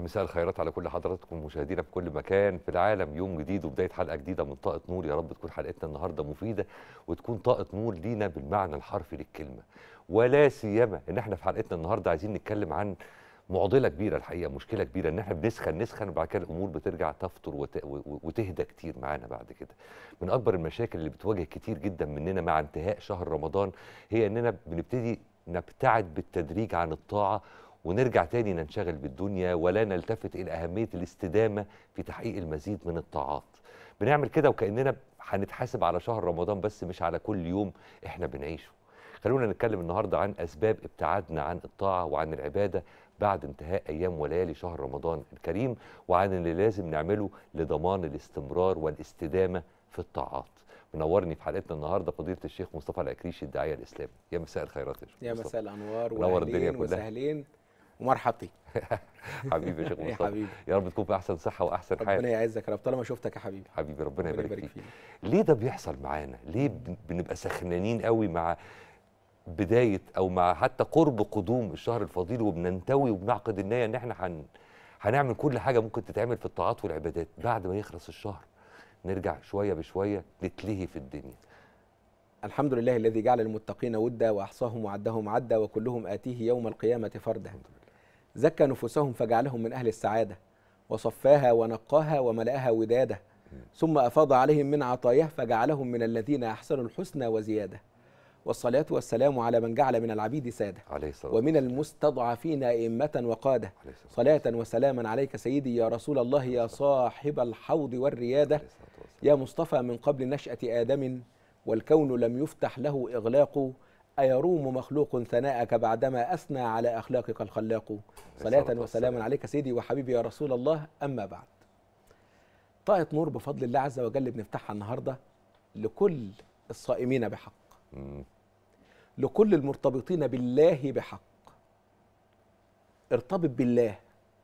مساء الخيرات على كل حضراتكم مشاهدينا في كل مكان في العالم. يوم جديد وبداية حلقة جديدة من طاقة نور. يا رب تكون حلقتنا النهاردة مفيدة وتكون طاقة نور لينا بالمعنى الحرفي للكلمة، ولا سيما ان احنا في حلقتنا النهاردة عايزين نتكلم عن معضلة كبيرة، الحقيقة مشكلة كبيرة، ان احنا بنسخن وبعد كده الامور بترجع تفطر وتهدى كتير معانا بعد كده. من اكبر المشاكل اللي بتواجه كتير جدا مننا مع انتهاء شهر رمضان هي اننا بنبتدي نبتعد بالتدريج عن الطاعة ونرجع تاني ننشغل بالدنيا ولا نلتفت إلى أهمية الاستدامة في تحقيق المزيد من الطاعات. بنعمل كده وكأننا هنتحاسب على شهر رمضان بس مش على كل يوم احنا بنعيشه. خلونا نتكلم النهاردة عن أسباب ابتعادنا عن الطاعة وعن العبادة بعد انتهاء أيام وليالي شهر رمضان الكريم، وعن اللي لازم نعمله لضمان الاستمرار والاستدامة في الطاعات. منورني في حلقتنا النهارده فضيله الشيخ مصطفى العكريشي الداعيه الاسلامي. يا مساء الخيرات يا شيخ يا مصطفى. مساء الانوار منور الدنيا كلها وسهلين ومرحبتين. حبيبي يا شيخ يا مصطفى، حبيبي يا رب تكون في احسن صحه واحسن حال. ربنا يعزك يا رب، طالما شفتك يا حبيبي. حبيبي ربنا يبارك فيك. ليه ده بيحصل معانا؟ ليه بنبقى سخنانين قوي مع بدايه او مع حتى قرب قدوم الشهر الفضيل وبننتوي وبنعقد النيه ان احنا هنعمل كل حاجه ممكن تتعمل في الطاعات والعبادات، بعد ما يخلص الشهر نرجع شويه بشويه نتلهي في الدنيا؟ الحمد لله الذي جعل المتقين ودا واحصاهم وعدهم عدا وكلهم اتيه يوم القيامه فردا. زكى نفوسهم فجعلهم من اهل السعاده وصفاها ونقاها وملأها وداده، ثم افاض عليهم من عطاياه فجعلهم من الذين احسنوا الحسنى وزياده. والصلاه والسلام على من جعل من العبيد ساده ومن المستضعفين ائمه وقاده. صلاه وسلاما عليك سيدي يا رسول الله يا صاحب الحوض والرياده. يا مصطفى من قبل نشأة آدم والكون لم يفتح له إغلاق. أيروم مخلوق ثناءك بعدما أثنى على أخلاقك الخلاق. صلاة وسلاما عليك سيدي وحبيبي يا رسول الله. أما بعد، طاقة نور بفضل الله عز وجل بنفتحها النهاردة لكل الصائمين بحق، لكل المرتبطين بالله بحق. ارتبط بالله،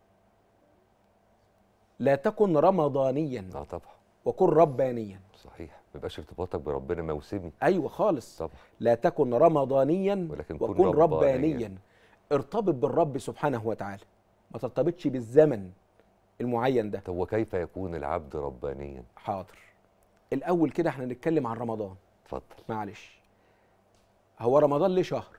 لا تكن رمضانيا طبعا، وكن ربانيا. صحيح، ما يبقاش ارتباطك بربنا موسمي. ايوه خالص طبعا. لا تكن رمضانيا وكن ربانيا. ارتبط بالرب سبحانه وتعالى، ما ترتبطش بالزمن المعين ده. طب وكيف يكون العبد ربانيا؟ حاضر. الاول كده احنا نتكلم عن رمضان. اتفضل. معلش، هو رمضان ليه شهر؟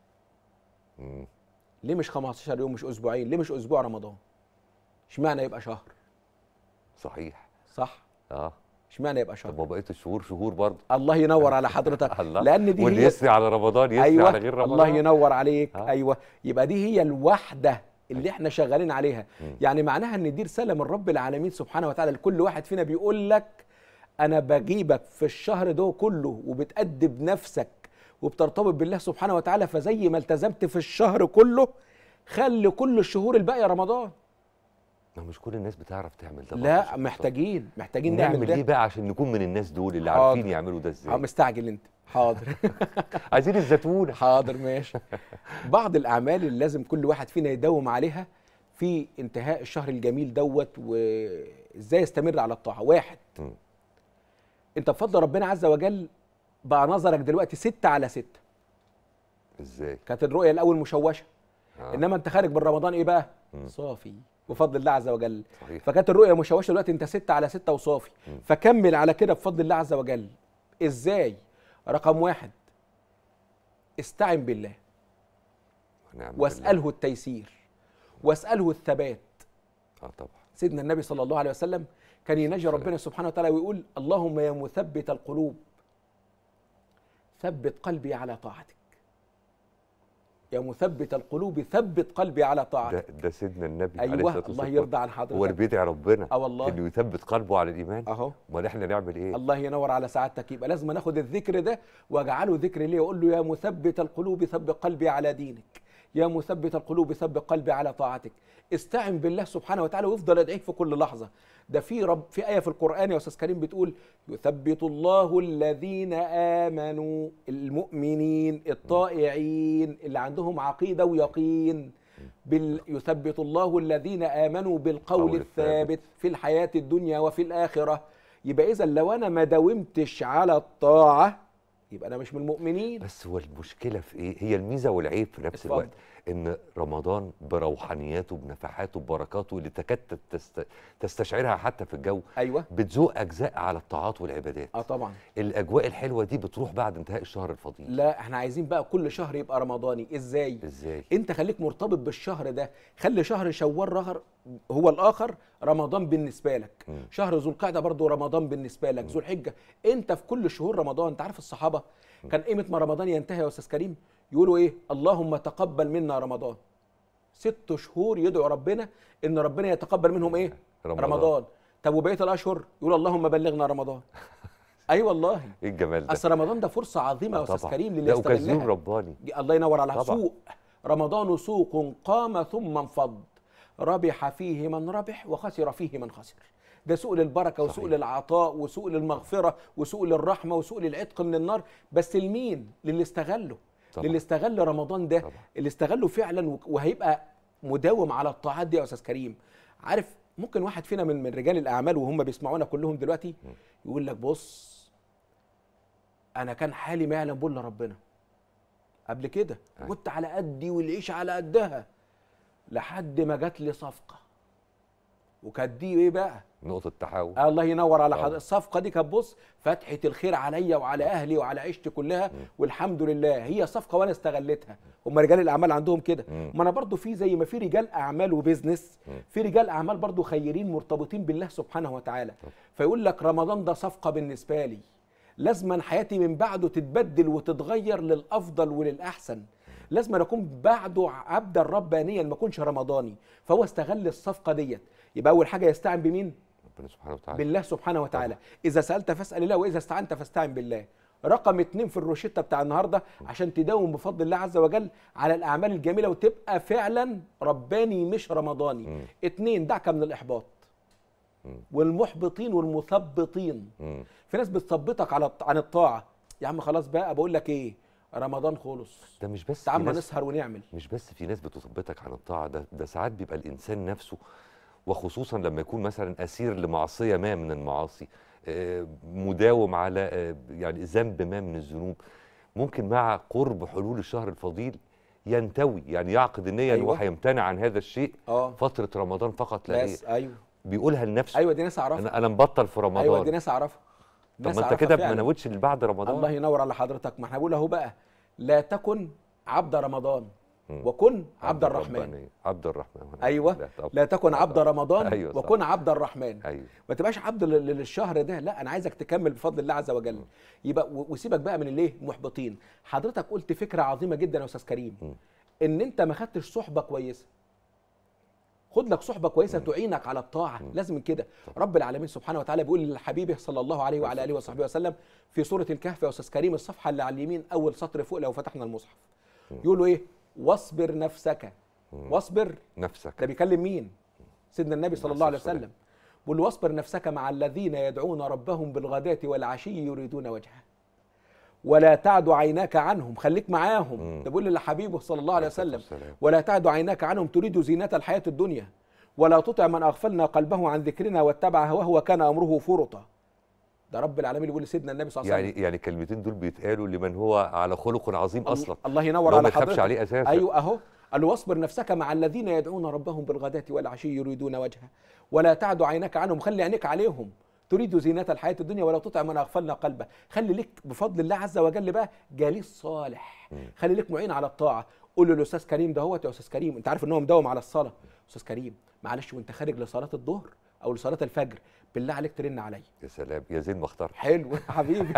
ليه مش 15 يوم، مش اسبوعين؟ ليه مش اسبوع رمضان؟ اشمعنى يبقى شهر؟ صحيح. صح. اشمعنى يبقى شهر؟ طب ما بقيت الشهور شهور برضه. الله ينور على حضرتك. لان دي واللي يسري على رمضان يسري أيوة، على غير رمضان. الله ينور عليك. ايوه، يبقى دي هي الوحده اللي احنا شغالين عليها. يعني معناها ان دي رساله من رب العالمين سبحانه وتعالى لكل واحد فينا، بيقول لك انا بجيبك في الشهر ده كله وبتأدب نفسك وبترتبط بالله سبحانه وتعالى، فزي ما التزمت في الشهر كله خلي كل الشهور الباقيه رمضان. مش كل الناس بتعرف تعمل ده. لا، محتاجين نعمل ده. ايه بقى عشان نكون من الناس دول اللي عارفين يعملوا ده ازاي؟ مستعجل انت. حاضر. عايزين الزتونه. حاضر ماشي. بعض الاعمال اللي لازم كل واحد فينا يداوم عليها في انتهاء الشهر الجميل دوت، وازاي يستمر على الطاعه. واحد، انت بفضل ربنا عز وجل بقى نظرك دلوقتي 6/6. ازاي؟ كانت الرؤيه الاول مشوشه، انما انت خارج من رمضان ايه بقى؟ صافي بفضل الله عز وجل. صحيح. فكانت الرؤيه مشوشه، دلوقتي انت 6/6 وصافي. فكمل على كده بفضل الله عز وجل. ازاي؟ رقم واحد، استعن بالله واسأله التيسير واسأله الثبات. طبعا. سيدنا النبي صلى الله عليه وسلم كان يناجي ربنا سبحانه وتعالى ويقول اللهم يا مثبت القلوب ثبت قلبي على طاعتك. يا مثبت القلوب ثبت قلبي على طاعتك. ده سيدنا النبي. ايوه، الله يرضى عن حضرتك. هو اللي بيدعي ربنا والله انه يثبت قلبه على الايمان. امال احنا نعمل ايه؟ الله ينور على سعادتك. يبقى لازم ناخد الذكر ده واجعله ذكر ليه، واقول له يا مثبت القلوب ثبت قلبي على دينك، يا مثبت القلوب ثبت قلبي على طاعتك. استعن بالله سبحانه وتعالى وافضل ادعيه في كل لحظه. ده في آية في القرآن يا أستاذ كريم بتقول يثبت الله الذين آمنوا، المؤمنين الطائعين اللي عندهم عقيدة ويقين، يثبت الله الذين آمنوا بالقول الثابت في الحياة الدنيا وفي الآخرة. يبقى إذا لو أنا ما داومتش على الطاعة يبقى انا مش من المؤمنين. بس هو المشكله في ايه؟ هي الميزه والعيب في نفس الوقت ان رمضان بروحانياته بنفحاته ببركاته اللي تكاد تستشعرها حتى في الجو، ايوه بتذوق اجزاء على الطاعات والعبادات. طبعا الاجواء الحلوه دي بتروح بعد انتهاء الشهر الفضيل. لا احنا عايزين بقى كل شهر يبقى رمضاني. ازاي؟ ازاي؟ انت خليك مرتبط بالشهر ده، خلي شهر شوال هو الاخر رمضان بالنسبه لك، شهر ذو القعده برضه رمضان بالنسبه لك، ذو الحجه، انت في كل شهور رمضان. انت عارف الصحابه كان قيمه ما رمضان ينتهي يا استاذ كريم يقولوا ايه؟ اللهم تقبل منا رمضان. 6 شهور يدعوا ربنا ان ربنا يتقبل منهم ايه؟ رمضان. طب وبقيه الاشهر يقول اللهم بلغنا رمضان. اي والله ايه الجمال ده؟ اصل رمضان ده فرصه عظيمه يا استاذ كريم للي يستغلها. وكزيون رباني. الله ينور على طبعا. سوق رمضان سوق قام ثم انفض، ربح فيه من ربح وخسر فيه من خسر. ده سوق للبركه وسوق للعطاء وسوق للمغفره وسوق للرحمه وسوق للعتق من النار. بس لمين؟ للي استغله، للي استغل رمضان ده، اللي استغله فعلا وهيبقى مداوم على الطاعات دي يا استاذ كريم. عارف ممكن واحد فينا من رجال الاعمال وهم بيسمعونا كلهم دلوقتي يقول لك بص انا كان حالي ما يعلم بول ربنا قبل كده، كنت على قدي والعيش على قدها لحد ما جات لي صفقه، وكانت دي ايه بقى؟ نقطه تحول. الله ينور على حضرتك. الصفقه دي كانت بص فتحه الخير عليا وعلى اهلي وعلى عيشتي كلها، والحمد لله هي صفقه وانا استغلتها. هم رجال الاعمال عندهم كده، ما انا برضو في زي ما في رجال اعمال وبزنس، في رجال اعمال برضو خيرين مرتبطين بالله سبحانه وتعالى. فيقول لك رمضان ده صفقه بالنسبه لي، لازما حياتي من بعده تتبدل وتتغير للافضل وللاحسن، لازم اكون بعده عبدا ربانيا ما اكونش رمضاني. فهو استغل الصفقه ديت. يبقى اول حاجه يستعن بمين؟ ربنا سبحانه وتعالى. بالله سبحانه وتعالى. اذا سالت فاسال الله واذا استعنت فاستعن بالله. رقم 2 في الروشته بتاع النهارده عشان تداوم بفضل الله عز وجل على الاعمال الجميله وتبقى فعلا رباني مش رمضاني. 2 دعك من الاحباط والمحبطين والمثبطين. في ناس بتثبطك عن الطاعه. يا عم خلاص بقى بقول لك ايه، رمضان خلص، ده مش بس تعال نسهر ونعمل. مش بس في ناس بتثبطك عن الطاعه، ده ساعات بيبقى الانسان نفسه، وخصوصا لما يكون مثلا اسير لمعصيه ما من المعاصي، مداوم على يعني ذنب ما من الذنوب، ممكن مع قرب حلول الشهر الفضيل ينتوي، يعني يعقد النيه انه هيمتنع عن هذا الشيء فتره رمضان فقط لا غير. ايوه بيقولها لنفسه. ايوه دي ناس اعرفها. انا مبطل في رمضان. ايوه دي ناس اعرفها. طب ما انت كده ما نويتش بعد رمضان. الله ينور على حضرتك. ما احنا بنقول اهو بقى، لا تكن عبد رمضان وكن عبد الرحمن. عبد الرحمن. ايوه لا تكن عبد رمضان أيوة وكن عبد الرحمن. أيوة. ما تبقاش عبد للشهر ده، لا انا عايزك تكمل بفضل الله عز وجل. يبقى وسيبك بقى من الايه محبطين. حضرتك قلت فكره عظيمه جدا يا استاذ كريم، ان انت ما خدتش صحبه كويسه. خد لك صحبه كويسه تعينك على الطاعه. لازم كده. رب العالمين سبحانه وتعالى بيقول لحبيبه صلى الله عليه وعلى اله وصحبه وسلم في سوره الكهف يا استاذ كريم، الصفحه اللي على اليمين اول سطر فوق لو فتحنا المصحف، يقولوا ايه؟ واصبر نفسك. واصبر نفسك. ده بيكلم مين؟ سيدنا النبي صلى الله عليه وسلم. بيقول واصبر نفسك مع الذين يدعون ربهم بالغداة والعشي يريدون وجهه ولا تعد عيناك عنهم. خليك معاهم. ده بيقول لحبيبه صلى الله عليه وسلم ولا تعد عيناك عنهم تريد زينة الحياة الدنيا ولا تطع من أغفلنا قلبه عن ذكرنا واتبع هواه وكان أمره فرطا. ده رب العالمين بيقول لسيدنا النبي صلى الله عليه وسلم. يعني الكلمتين دول بيتقالوا لمن هو على خلق عظيم اصلا. الله ينور على حضرتك. ما تخافش عليه اساسا. ايوه اهو. قال له واصبر نفسك مع الذين يدعون ربهم بالغداة والعشي يريدون وجهه ولا تعد عيناك عنهم. خلي عينيك عليهم. تريد زينة الحياة الدنيا ولا تطع من أغفلنا قلبه. خلي لك بفضل الله عز وجل بقى جليس صالح. خلي لك معين على الطاعة. قول له الأستاذ كريم دهوت يا أستاذ كريم، أنت عارف إن هو مداوم على الصلاة. أستاذ كريم معلش وأنت خارج لصلاة الظهر أو لصلاة الفجر بالله عليك ترن عليا. يا سلام يا زين ما اخترت. حلو يا حبيبي.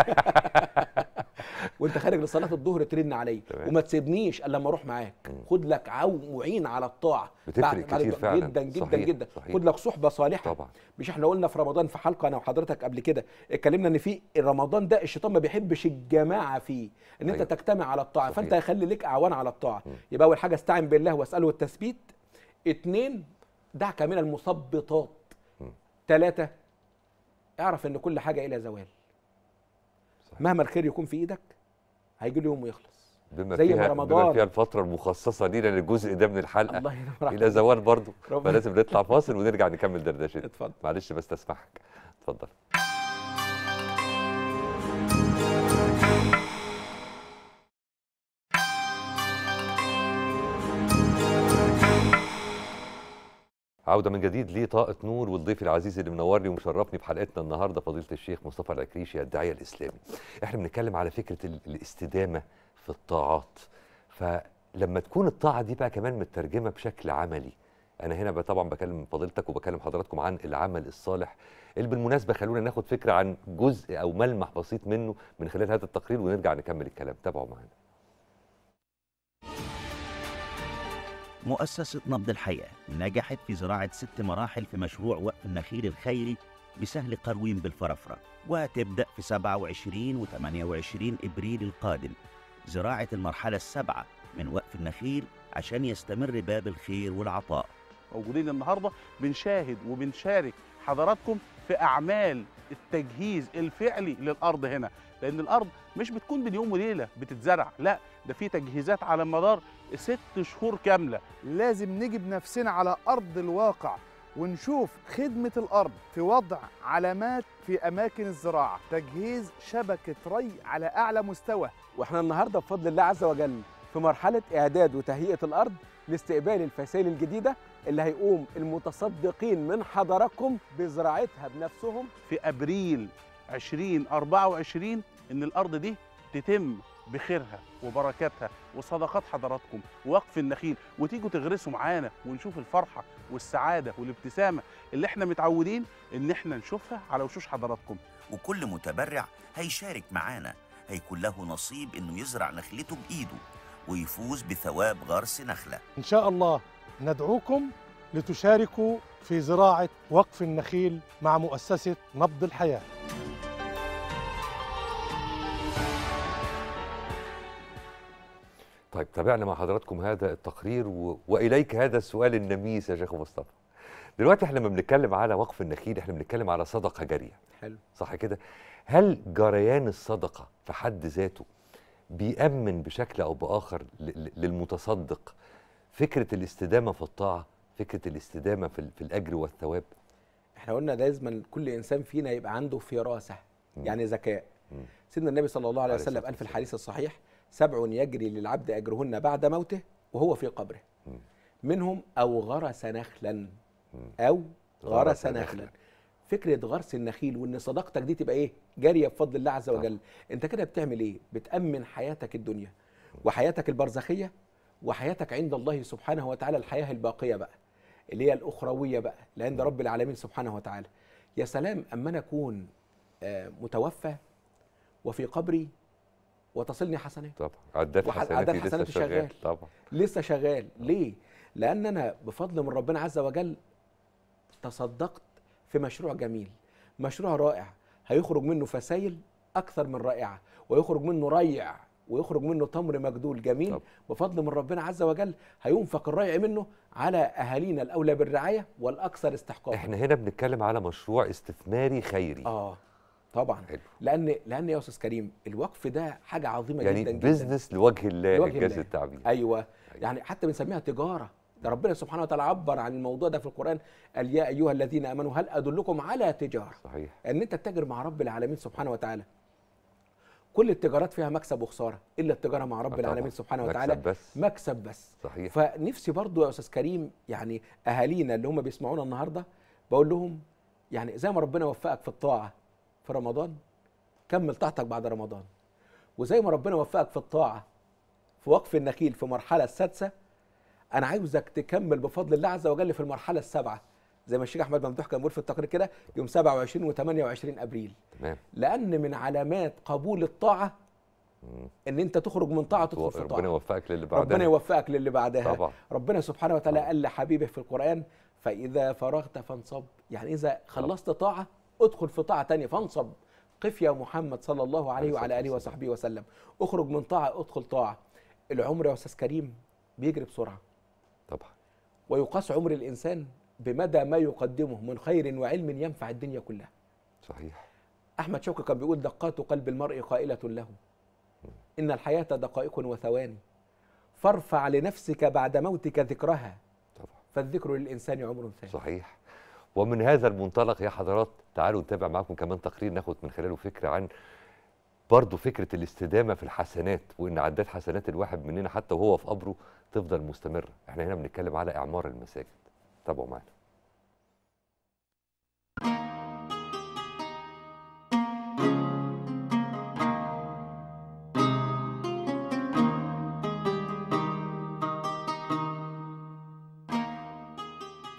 وانت خارج لصلاه الظهر ترن عليا وما تسيبنيش الا لما اروح معاك. خد لك معين على الطاعه. بتفرق كتير فعلا. جدا جدا صحيح. جدا. صحيح. خد لك صحبه صالحه. طبعا. مش احنا قلنا في رمضان في حلقه انا وحضرتك قبل كده اتكلمنا ان في رمضان ده الشيطان ما بيحبش الجماعه فيه، ان انت تجتمع على الطاعه. صحيح. فانت هيخلي لك اعوان على الطاعه. يبقى اول حاجه استعن بالله واساله التثبيت. 2 دعك من المثبطات. 3 اعرف ان كل حاجه الى زوال. صحيح. مهما الخير يكون في ايدك هيجي له يوم ويخلص. زي ما رمضان بما فيها الفتره المخصصه لينا للجزء ده من الحلقه الله ينور الى زوال برضه. فلازم نطلع فاصل ونرجع نكمل دردشتنا. اتفضل. معلش بس تسمحك. اتفضل. عودة من جديد لطاقة نور، والضيف العزيز اللي منورني ومشرفني بحلقتنا النهارده فضيلة الشيخ مصطفى العكريشي الداعية الإسلامي. احنا بنتكلم على فكرة الاستدامة في الطاعات. فلما تكون الطاعة دي بقى كمان مترجمة بشكل عملي، أنا هنا بقى طبعا بكلم فضيلتك وبكلم حضراتكم عن العمل الصالح، اللي بالمناسبة خلونا ناخد فكرة عن جزء أو ملمح بسيط منه من خلال هذا التقرير ونرجع نكمل الكلام. تابعوا معانا. مؤسسة نبض الحياة نجحت في زراعة 6 مراحل في مشروع وقف النخيل الخيري بسهل قروين بالفرافرة، وتبدأ في 27 و 28 إبريل القادم زراعة المرحلة السابعة من وقف النخيل عشان يستمر باب الخير والعطاء. موجودين النهارده بنشاهد وبنشارك حضراتكم في أعمال التجهيز الفعلي للأرض هنا، لأن الأرض مش بتكون بين يوم وليلة بتتزرع، لا ده في تجهيزات على مدار 6 شهور كاملة. لازم نجيب نفسنا على أرض الواقع ونشوف خدمة الأرض في وضع علامات في أماكن الزراعة، تجهيز شبكة ري على أعلى مستوى. واحنا النهارده بفضل الله عز وجل في مرحلة إعداد وتهيئة الأرض لاستقبال الفسائل الجديدة اللي هيقوم المتصدقين من حضراتكم بزراعتها بنفسهم في أبريل 2024 إن الأرض دي تتم بخيرها وبركاتها وصدقات حضراتكم ووقف النخيل، وتيجوا تغرسوا معانا ونشوف الفرحة والسعادة والابتسامة اللي احنا متعودين إن احنا نشوفها على وشوش حضراتكم. وكل متبرع هيشارك معانا هيكون له نصيب إنه يزرع نخلته بإيده ويفوز بثواب غرس نخلة. إن شاء الله ندعوكم لتشاركوا في زراعة وقف النخيل مع مؤسسة نبض الحياة. طيب تابعنا مع حضراتكم هذا التقرير وإليك هذا السؤال النميس يا شيخ مصطفى. دلوقتي احنا لما بنتكلم على وقف النخيل احنا بنتكلم على صدقة جارية. حلو. صح كده؟ هل جريان الصدقة في حد ذاته بيأمن بشكل أو بآخر للمتصدق فكرة الاستدامة في الطاعة، فكرة الاستدامة في الأجر والثواب؟ احنا قلنا لازم كل إنسان فينا يبقى عنده فراسة، يعني ذكاء. سيدنا النبي صلى الله عليه وسلم قال في الحديث الصحيح: 7 يجري للعبد أجرهن بعد موته وهو في قبره، منهم أو غرس نخلا، أو غرس نخلا. فكرة غرس النخيل وإن صداقتك دي تبقى إيه؟ جارية بفضل الله عز وجل. أنت كده بتعمل إيه؟ بتأمن حياتك الدنيا وحياتك البرزخية وحياتك عند الله سبحانه وتعالى، الحياة الباقية بقى اللي هي الأخروية بقى اللي عند رب العالمين سبحانه وتعالى. يا سلام أما أنا أكون متوفى وفي قبري وتصلني حسنات. طبعا عداد حسناتي لسه شغال. طبعا لسه شغال. ليه؟ لأن أنا بفضل من ربنا عز وجل تصدقت في مشروع جميل، مشروع رائع، هيخرج منه فسائل أكثر من رائعة، ويخرج منه ريع، ويخرج منه تمر مجدول جميل. طب. بفضل من ربنا عز وجل هينفق الريع منه على أهالينا الأولى بالرعاية والأكثر استحقاقا. احنا هنا بنتكلم على مشروع استثماري خيري. طبعا. حلو. لأن يا أستاذ كريم الوقف ده حاجة عظيمة يعني جدا جدا، بيزنس لوجه الله إنجاز التعبير. أيوة. يعني حتى بنسميها تجارة. ده ربنا سبحانه وتعالى عبر عن الموضوع ده في القرآن، قال: يا أيها الذين آمنوا هل أدلكم على تجارة. صحيح. أن أنت تتاجر مع رب العالمين سبحانه وتعالى. كل التجارات فيها مكسب وخسارة إلا التجارة مع رب العالمين سبحانه وتعالى مكسب بس. صحيح. فنفسي برضو يا أستاذ كريم يعني أهالينا اللي هم بيسمعونا النهاردة بقول لهم يعني زي ما ربنا وفقك في الطاعة في رمضان كمل طاعتك بعد رمضان، وزي ما ربنا وفقك في الطاعة في وقف النخيل في المرحلة السادسة، أنا عاوزك تكمل بفضل الله عز وجل في المرحلة السابعة زي ما الشيخ أحمد ممدوح كان بيقول في التقرير كده يوم 27 و 28 أبريل. تمام. لأن من علامات قبول الطاعة إن أنت تخرج من طاعة تدخل في طاعة. ربنا يوفقك للي بعدها. ربنا يوفقك للي بعدها. طبعا. ربنا سبحانه وتعالى قال لحبيبه في القرآن: فإذا فرغت فانصب. يعني إذا خلصت طاعة ادخل في طاعة تانية فانصب. قف يا محمد صلى الله عليه وعلى آله وصحبه وسلم. اخرج من طاعة ادخل طاعة. العمر يا أستاذ كريم بيجري بسرعة. طبعا. ويقاس عمر الإنسان بمدى ما يقدمه من خير وعلم ينفع الدنيا كلها. صحيح. أحمد شوقي كان بيقول: دقات قلب المرء قائلة له إن الحياة دقائق وثواني، فارفع لنفسك بعد موتك ذكرها. طبعا. فالذكر للإنسان عمر ثاني. صحيح. ومن هذا المنطلق يا حضرات تعالوا نتابع معكم كمان تقرير ناخد من خلاله فكرة عن برضه فكرة الاستدامة في الحسنات، وإن عداد حسنات الواحد مننا حتى وهو في قبره تفضل مستمرة. احنا هنا بنتكلم على إعمار المساجد. تابعوا معنا.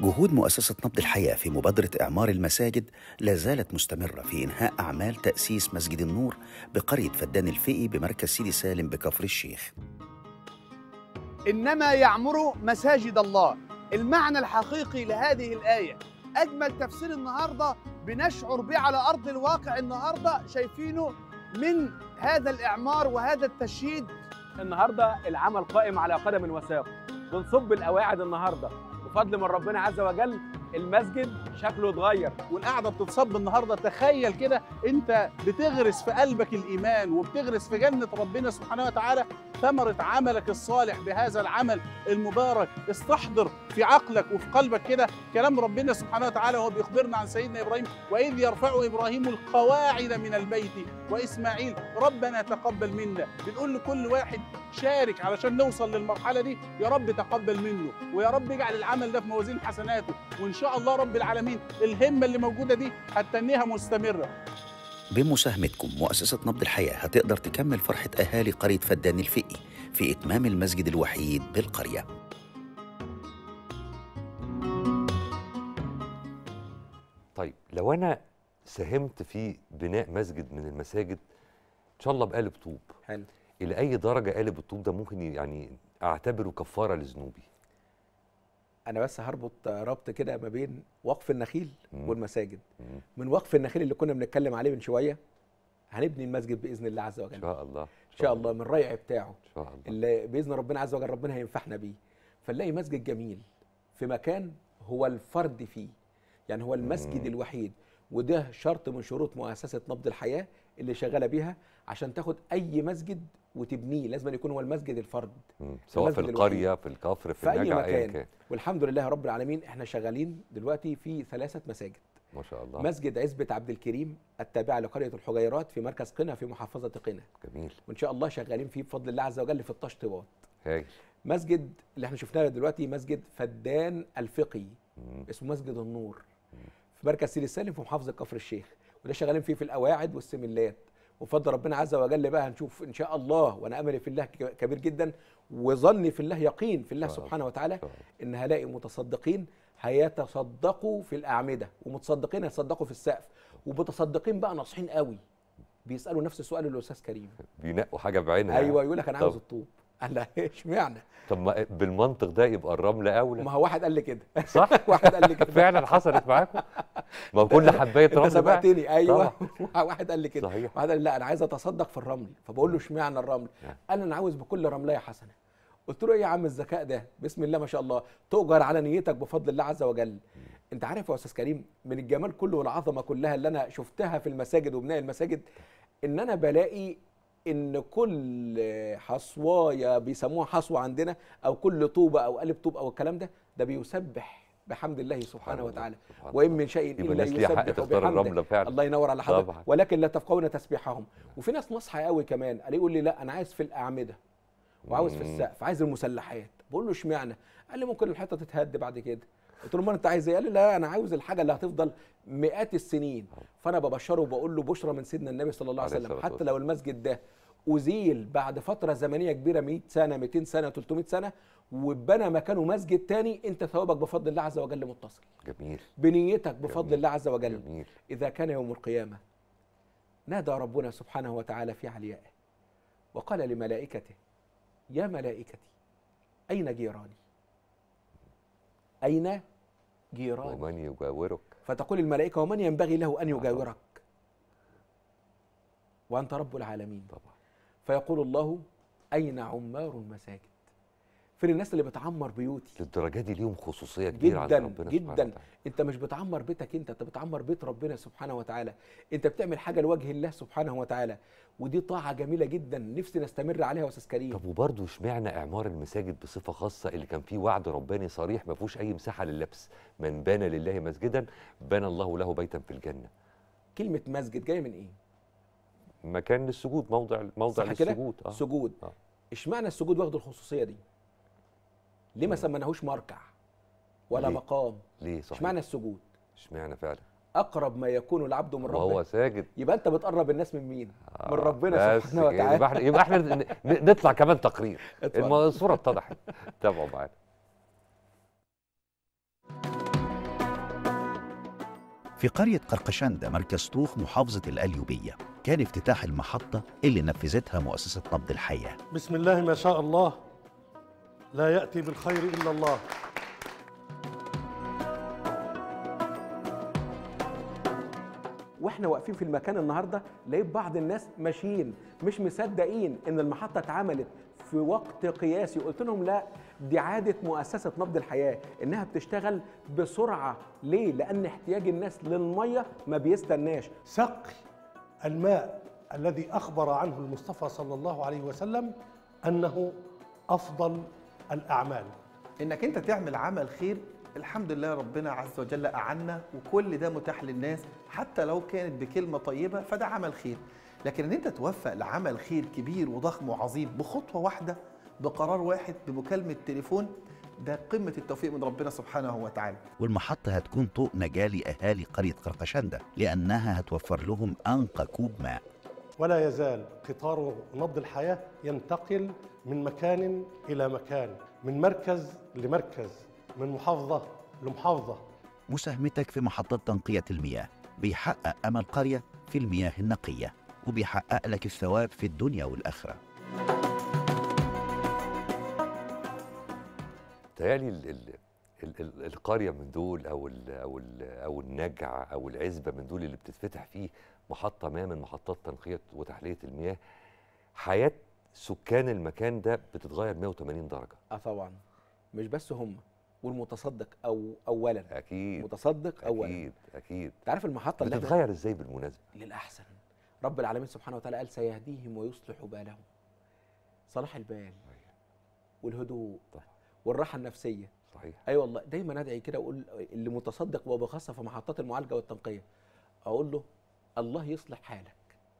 جهود مؤسسة نبض الحياة في مبادرة إعمار المساجد لا زالت مستمرة في إنهاء أعمال تأسيس مسجد النور بقرية فدان الفقي بمركز سيدي سالم بكفر الشيخ. إنما يعمر مساجد الله، المعنى الحقيقي لهذه الآية. أجمل تفسير النهاردة بنشعر به على أرض الواقع النهاردة، شايفينه من هذا الإعمار وهذا التشييد. النهارده العمل قائم على قدم وساق، بنصب القواعد النهارده بفضل من ربنا عز وجل. المسجد شكله اتغير، والقعده بتتصب النهارده. تخيل كده انت بتغرس في قلبك الايمان وبتغرس في جنه ربنا سبحانه وتعالى ثمره عملك الصالح بهذا العمل المبارك. استحضر في عقلك وفي قلبك كده كلام ربنا سبحانه وتعالى وهو بيخبرنا عن سيدنا ابراهيم: واذ يرفع ابراهيم القواعد من البيت واسماعيل ربنا تقبل منا. بنقول لكل واحد شارك علشان نوصل للمرحله دي. يا رب تقبل منه، ويا رب اجعل العمل ده في موازين حسناته، وان شاء الله رب العالمين الهمه اللي موجوده دي هتتنيها مستمره. بمساهمتكم مؤسسة نبض الحياة هتقدر تكمل فرحة أهالي قرية فدان الفقي في إتمام المسجد الوحيد بالقرية. طيب لو أنا ساهمت في بناء مسجد من المساجد إن شاء الله بقالب طوب، حلو. إلى أي درجة قالب الطوب ده ممكن يعني أعتبره كفارة لذنوبي؟ انا بس هربط ربط كده ما بين وقف النخيل والمساجد. مم. من وقف النخيل اللي كنا بنتكلم عليه من شويه هنبني المسجد باذن الله عز وجل. إن شاء الله. ان شاء الله من الريع بتاعه إن شاء الله. اللي باذن ربنا عز وجل ربنا هينفعنا بيه. فنلاقي مسجد جميل في مكان هو الفرد فيه، يعني هو المسجد الوحيد. وده شرط من شروط مؤسسه نبض الحياه اللي شغاله بيها. عشان تاخد اي مسجد وتبنيه لازم أن يكون هو المسجد الفرد، سواء في المسجد القريه في الكفر في أي النجع ايا مكان. كان. والحمد لله رب العالمين احنا شغالين دلوقتي في 3 مساجد. ما شاء الله. مسجد عزبة عبد الكريم التابعة لقرية الحجيرات في مركز قنا في محافظة قنا، جميل. وإن شاء الله شغالين فيه بفضل الله عز وجل في التشطيبات. هايل. مسجد اللي احنا شفناه دلوقتي مسجد فدان الفقي، اسمه مسجد النور، في مركز سيدي سالم في محافظة كفر الشيخ، وده شغالين فيه في القواعد والسملات. وبفضل ربنا عز وجل بقى هنشوف ان شاء الله، وانا املي في الله كبير جدا وظني في الله يقين في الله سبحانه وتعالى ان هلاقي متصدقين هيتصدقوا في الاعمده، ومتصدقين هيتصدقوا في السقف، ومتصدقين بقى ناصحين قوي بيسالوا نفس السؤال اللي الاستاذ كريم بينقوا حاجه بعينها. ايوه يقول لك انا عاوز الطوب. قال لا اشمعنى؟ طب ما بالمنطق ده يبقى الرمل اولى. ما هو واحد قال لي كده صح. واحد قال لي كده فعلا حصلت معاكم. ما كل حبايه رمل انت سبقتني. ايوه واحد قال لي كده. صحيح. واحد قال لي لا انا عايز اتصدق في الرمل، فبقول له اشمعنى الرمل؟ قال لي انا عاوز بكل رمليه حسنه. قلت له ايه يا عم الذكاء ده؟ بسم الله ما شاء الله، تؤجر على نيتك بفضل الله عز وجل. انت عارف يا استاذ كريم من الجمال كله والعظمه كلها اللي انا شفتها في المساجد وبناء المساجد، ان انا بلاقي ان كل حصوايه بيسموها حصوه عندنا او كل طوبه او قالب طوب او الكلام ده بيسبح بحمد الله سبحانه وتعالى. وان من شيء الا يسبح بحمده. الله ينور على حضرتك. ولكن لا تفقهون تسبيحهم. وفي ناس نصحى قوي كمان قال يقول لي لا انا عايز في الاعمده وعاوز في السقف، عايز المسلحات. بقول له اشمعنى؟ قال لي ممكن الحيطه تتهد بعد كده. قلت له ما انت عايز ايه؟ قال لي لا انا عاوز الحاجه اللي هتفضل مئات السنين. فانا ببشره وبقول له بشرى من سيدنا النبي صلى الله عليه وسلم، حتى لو المسجد ده أزيل بعد فترة زمنية كبيرة 100 سنة 200 سنة 300 سنة واتبنى مكانه مسجد تاني، انت ثوابك بفضل الله عز وجل متصل. جميل. بنيتك بفضل جميل. الله عز وجل. جميل. إذا كان يوم القيامة نادى ربنا سبحانه وتعالى في عليائه وقال لملائكته يا ملائكتي أين جيراني؟ أين جيراني؟ ومن يجاورك؟ فتقول الملائكة ومن ينبغي له أن يجاورك وأنت رب العالمين. طبعا. فيقول الله أين عمار المساجد؟ فين الناس اللي بتعمر بيوتي؟ للدرجة دي ليهم خصوصية كبيرة عند ربنا جدا. انت مش بتعمر بيتك انت بتعمر بيت ربنا سبحانه وتعالى. انت بتعمل حاجة لوجه الله سبحانه وتعالى، ودي طاعة جميلة جدا نفسي نستمر عليها يا استاذ كريم. طب وبرضه اشمعنى اعمار المساجد بصفة خاصة اللي كان فيه وعد رباني صريح ما فيهوش اي مساحة لللبس؟ من بنى لله مسجدا بنى الله له بيتا في الجنة. كلمة مسجد جاية من ايه؟ مكان للسجود، موضع للسجود. سجود. اشمعنى السجود واخد الخصوصية دي؟ ليه ما سمناهوش مركع ولا ليه؟ مقام؟ ليه صحيح؟ اشمعنى السجود؟ اشمعنى فعلا؟ اقرب ما يكون العبد من ربه وهو ساجد. يبقى انت بتقرب الناس من مين؟ من ربنا سبحانه وتعالى. يبقى احنا نطلع كمان تقرير. الصورة اتضحت. تابعوا معانا. في قرية قرقشندة مركز طوخ محافظة القليوبية كان افتتاح المحطة اللي نفذتها مؤسسة نبض الحياة. بسم الله ما شاء الله، لا يأتي بالخير إلا الله. واحنا واقفين في المكان النهارده لقيت بعض الناس ماشيين مش مصدقين ان المحطه اتعملت في وقت قياسي. قلت لهم لا، دي عاده مؤسسه نبض الحياه انها بتشتغل بسرعه. ليه؟ لان احتياج الناس للميه ما بيستناش. سقي الماء الذي أخبر عنه المصطفى صلى الله عليه وسلم أنه أفضل الأعمال. انك انت تعمل عمل خير، الحمد لله ربنا عز وجل أعنا وكل ده متاح للناس، حتى لو كانت بكلمة طيبة فده عمل خير. لكن ان انت توفق لعمل خير كبير وضخم وعظيم بخطوة واحدة، بقرار واحد، بمكالمة تليفون، ده قمة التوفيق من ربنا سبحانه وتعالى. والمحطة هتكون طوق نجاة لأهالي قرية قرقشندة لأنها هتوفر لهم أنقى كوب ماء. ولا يزال قطار نبض الحياة ينتقل من مكان إلى مكان، من مركز لمركز، من محافظة لمحافظة. مساهمتك في محطة تنقية المياه بيحقق أمل قرية في المياه النقية، وبيحقق لك الثواب في الدنيا والآخرة. تهيألي القرية من دول أو النجع أو العزبة من دول اللي بتتفتح فيه محطة ما من محطات تنقية وتحلية المياه، حياة سكان المكان ده بتتغير 180 درجة. طبعا مش بس هم، والمتصدق اولا. اكيد متصدق اولا. اكيد انت عارف المحطه اللي بتتغير ازاي بالمناسبه؟ للاحسن. رب العالمين سبحانه وتعالى قال سيهديهم ويصلح بالهم. صلاح البال والهدوء والراحه النفسيه. صحيح. ايوه والله، دايما ادعي كده واقول اللي متصدق وبخاصه في محطات المعالجه والتنقيه، اقول له الله يصلح حالك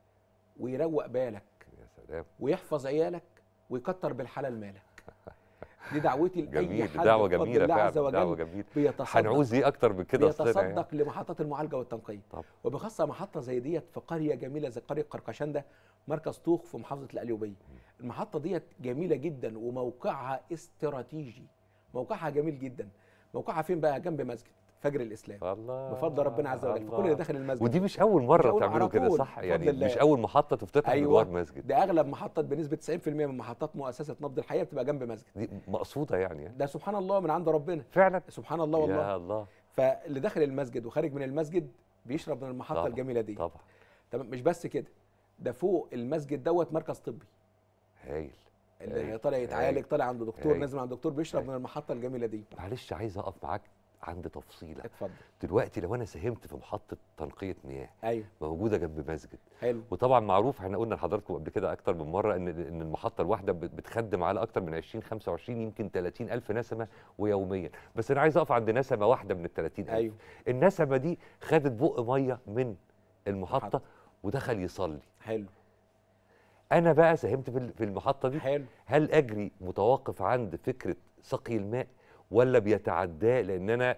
ويروق بالك. يا سلام. ويحفظ عيالك ويكتر بالحلال مالك. دي دعوتي لاي حد دعوه جميله فعلا، دعوه جميله. بيتصدق. هنعوز ايه اكتر من كده؟ بيتصدق لمحطات المعالجه والتنقيه. طب. وبخاصه محطه زي ديت في قريه جميله زي قريه قرقشندة مركز طوخ في محافظه القليوبيه. المحطه ديت جميله جدا وموقعها استراتيجي، موقعها جميل جدا. موقعها فين بقى؟ جنب مسجد فجر الاسلام. الله. بفضل ربنا عز وجل. فكل اللي داخل المسجد، ودي مش اول مره تعملوا كده صح؟ يعني مش اول محطه تفتتح بجوار مسجد. ده اغلب محطات بنسبه 90% من محطات مؤسسه نبض الحياه بتبقى جنب مسجد. دي مقصوده يعني. ده سبحان الله من عند ربنا فعلا. سبحان الله والله. يا الله. فاللي داخل المسجد وخارج من المسجد بيشرب من المحطه طبعا. الجميله دي طبعا. تمام. مش بس كده، ده فوق المسجد دوت مركز طبي هايل. اللي طالع يتعالج، طالع عند دكتور، نازل عند دكتور، بيشرب من المحطه الجميله دي. معلش عايز اقف معاك عند تفصيله. اتفضل. دلوقتي لو انا ساهمت في محطه تنقيه مياه ايوه موجوده جنب مسجد، حلو، وطبعا معروف احنا قلنا لحضراتكم قبل كده اكتر من مره ان المحطه الواحده بتخدم على اكتر من 20 25 يمكن 30 الف نسمه ويوميا، بس انا عايز اقف عند نسمه واحده من ال 30 الف. ايوه. النسمه دي خدت بق ميه من المحطه ودخل يصلي. حلو. انا بقى ساهمت في المحطه دي. حلو. هل اجري متوقف عند فكره سقي الماء ولا بيتعداه لان انا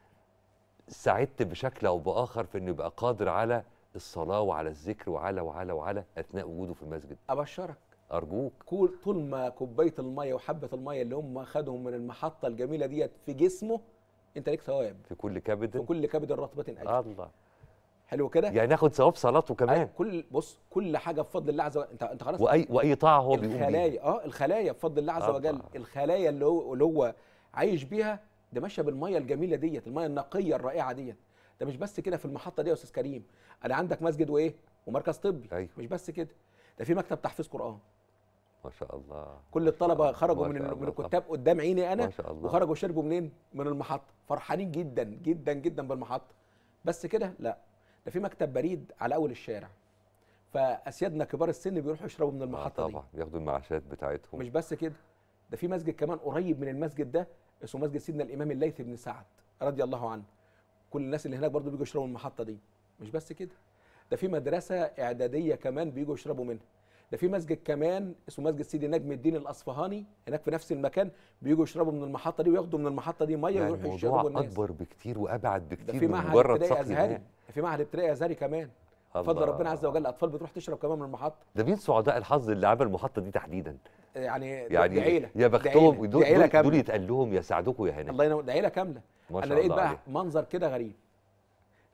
ساعدت بشكل او باخر في انه يبقى قادر على الصلاه وعلى الذكر وعلى اثناء وجوده في المسجد؟ ابشرك ارجوك، طول ما كوبايه الميه وحبه الميه اللي هم خدهم من المحطه الجميله ديت في جسمه انت ليك ثواب في كل كبد، في كل كبد رطبه اجر. الله. حلو كده، يعني ناخد ثواب صلاته كمان. كل حاجه بفضل الله عز وجل. انت خلاص. واي طاعه هو بيقوم بيها. الخلايا الخلايا بفضل الله عز وجل. الخلايا اللي هو عايش بيها ده ماشيه بالميه الجميله ديت، الميه النقيه الرائعه ديت. ده مش بس كده في المحطه دي يا استاذ كريم، انا عندك مسجد وايه ومركز طبي. أيوه. مش بس كده، ده في مكتب تحفيظ قران. ما شاء الله. كل الطلبه خرجوا من الكتاب قدام عيني انا، ما شاء الله. وخرجوا شربوا منين؟ من المحطه، فرحانين جدا جدا جدا بالمحطه. بس كده لا، ده في مكتب بريد على اول الشارع، فاسيادنا كبار السن بيروحوا يشربوا من المحطه دي. طبعا بياخدوا المعاشات بتاعتهم. مش بس كده، ده في مسجد كمان قريب من المسجد ده اسمه مسجد سيدنا الامام الليث بن سعد رضي الله عنه. كل الناس اللي هناك برضو بيجوا يشربوا من المحطه دي. مش بس كده، ده في مدرسه اعداديه كمان بيجوا يشربوا منها. ده في مسجد كمان اسمه مسجد سيدي نجم الدين الاصفهاني هناك في نفس المكان، بيجوا يشربوا من المحطه دي وياخدوا من المحطه دي ميه ويروحوا يشربوا الناس. اكبر بكتير وابعد بكتير. ده في معهد ابتدائي ازهري، في معهد ابتدائي ازهري كمان بفضل ربنا عز وجل. الاطفال بتروح تشرب كمان من المحطه. ده مين سعداء الحظ اللي عمل المحطه دي تحديدا؟ يعني دي عيله، يا بختهم. دول يتقال لهم يا سعدكم يا هنا. الله ينور، ده عيله كامله. انا لقيت بقى منظر كده غريب،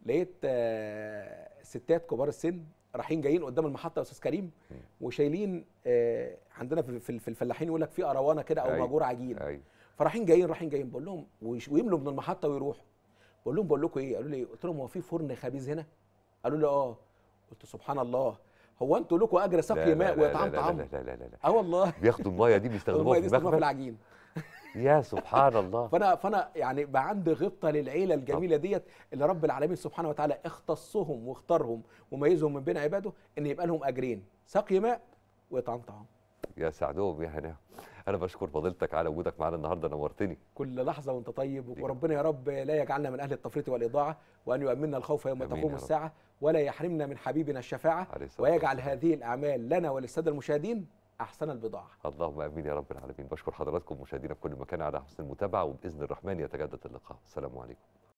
لقيت ستات كبار السن رايحين جايين قدام المحطه يا استاذ كريم، وشايلين عندنا في الفلاحين يقول لك في قروانه كده او ماجور عجين، فرايحين جايين بقول لهم ويملوا من المحطه ويروحوا. بقول لكم ايه؟ قالوا لي، قلت لهم هو في فرن خبيز هنا؟ قالوا لي اه. قلت سبحان الله، هو انتوا لكم اجر سقي ماء وإطعام طعام؟ لا لا لا لا اه والله بياخدوا الميه دي بيستخدموها في في العجين. يا سبحان الله. فانا يعني بقى عندي غبطه للعيله الجميله ديت اللي رب العالمين سبحانه وتعالى اختصهم واختارهم وميزهم من بين عباده ان يبقى لهم اجرين، سقي ماء واطعام طعام. يا سعدهم يا هناهم. انا بشكر فضيلتك على وجودك معانا النهارده، نورتني. كل لحظه وانت طيب، وربنا يا رب لا يجعلنا من اهل التفريط والاضاعه، وان يؤمننا الخوف يوم تقوم الساعه، ولا يحرمنا من حبيبنا الشفاعه، ويجعل هذه الاعمال لنا وللساده المشاهدين احسن البضاعه. اللهم امين يا رب العالمين. بشكر حضراتكم مشاهدينا في كل مكان على حسن المتابعه، وباذن الرحمن يتجدد اللقاء. السلام عليكم.